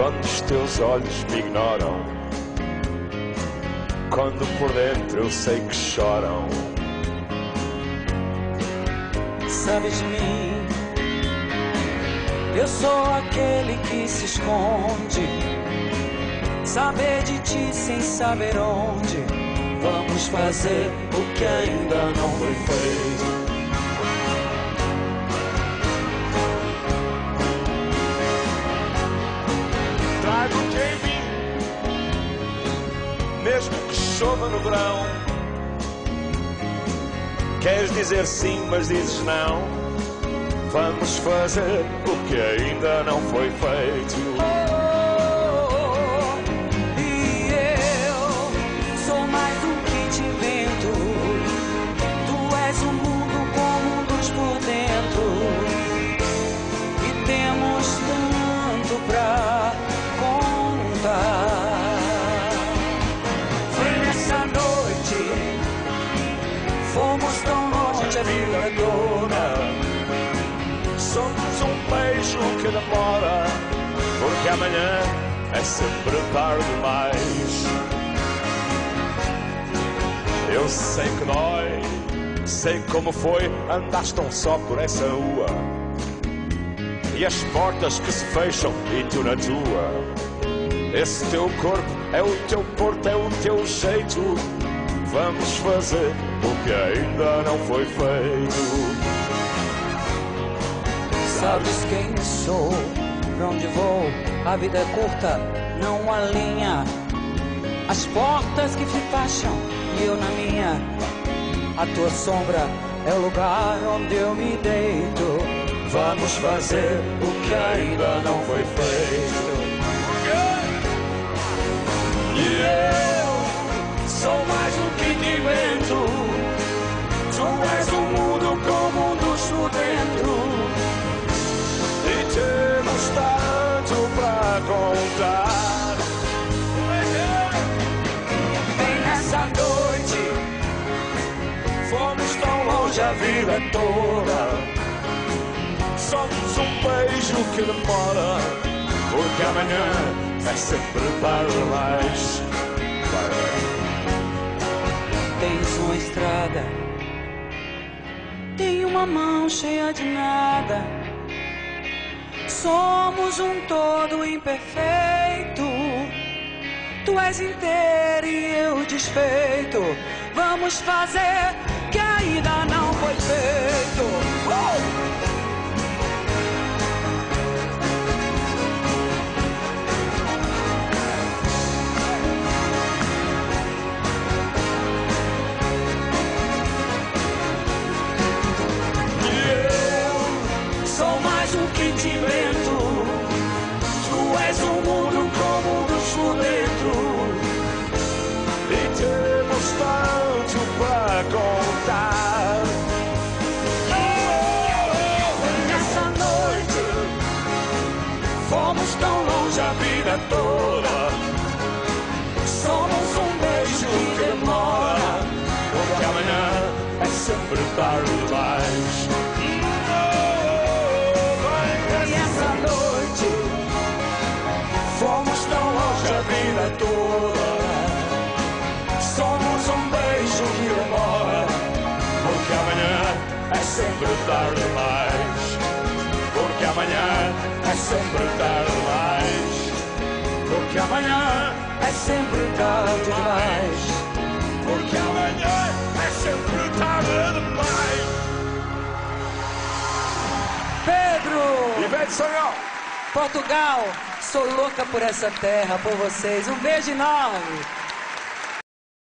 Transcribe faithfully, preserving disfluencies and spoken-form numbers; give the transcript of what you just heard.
quando os teus olhos me ignoram, quando por dentro eu sei que choram. Sabes de mim, eu sou aquele que se esconde. Saber de ti sem saber onde. Vamos fazer o que ainda não foi feito. Trago-te em mim, mesmo que chova no verão. Queres dizer sim, mas dizes não. Vamos fazer o que ainda não foi feito. Oh, e eu sou mais um que te invento. Tu és um mundo com mundos por dentro. E temos tanto pra contar. Foi nessa noite, fomos tão longe a vida toda. Somos um beijo que demora, porque amanhã é sempre tarde demais. Eu sei que dói, sei como foi, andaste tão só por essa rua. E as portas que se fecham e tu na tua. Esse teu corpo é o teu porto, é o teu jeito. Vamos fazer o que ainda não foi feito. Sabes quem sou, pra onde vou, a vida é curta, não há linha. As portas que se fecham e eu na minha. A tua sombra é o lugar onde eu me deito. Vamos fazer o que ainda não foi feito. E eu sou mais um que te invento. Tu és um mundo com mundos por dentro. E temos tanto pra contar. Bem nessa noite, Fomos tão longe a vida toda. Somos um beijo que demora, porque amanhã é sempre tarde demais. tens uma estrada, tem uma mão cheia de nada. Somos um todo imperfeito. Tu és inteiro e eu desfeito. Vamos fazer que ainda não foi feito. Uh! Que te invento. Tu és um mundo com mundos por dentro. E temos tanto pra contar. Nessa noite, fomos tão longe a vida toda. Somos um beijo que demora, porque amanhã é sempre tarde demais. Fomos tão longe a vida toda. Somos um beijo que demora, porque amanhã é sempre tarde demais. Porque amanhã é sempre tarde demais. Porque amanhã é sempre tarde demais. Porque amanhã é sempre tarde demais. Pedro! Ivete Sangalo! Portugal, sou louca por essa terra, por vocês. Um beijo enorme.